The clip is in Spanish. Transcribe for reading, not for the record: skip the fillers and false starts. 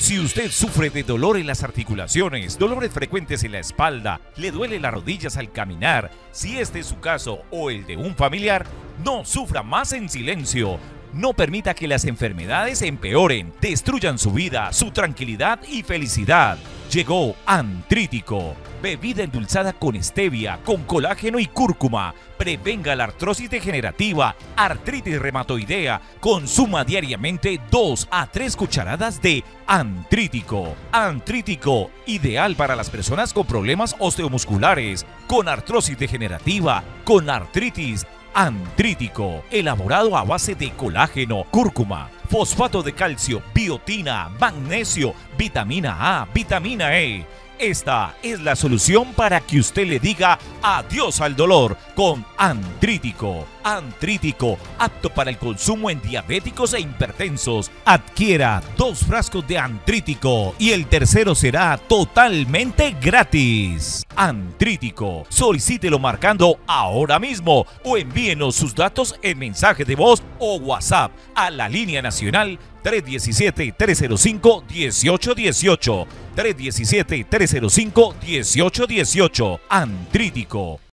Si usted sufre de dolor en las articulaciones, dolores frecuentes en la espalda, le duele las rodillas al caminar, si este es su caso o el de un familiar, no sufra más en silencio. No permita que las enfermedades empeoren, destruyan su vida, su tranquilidad y felicidad. Llegó Artrítico, bebida endulzada con stevia, con colágeno y cúrcuma. Prevenga la artrosis degenerativa, artritis reumatoidea. Consuma diariamente 2 a 3 cucharadas de Artrítico. Artrítico, ideal para las personas con problemas osteomusculares, con artrosis degenerativa, con artritis. Artrítico, elaborado a base de colágeno, cúrcuma, fosfato de calcio, biotina, magnesio, vitamina A, vitamina E. Esta es la solución para que usted le diga adiós al dolor con Artrítico. Artrítico, apto para el consumo en diabéticos e hipertensos. Adquiera 2 frascos de Artrítico y el tercero será totalmente gratis. Artrítico, solicítelo marcando ahora mismo o envíenos sus datos en mensaje de voz o WhatsApp a la línea nacional 317-305-1818. 317-305-1818. Artrítico.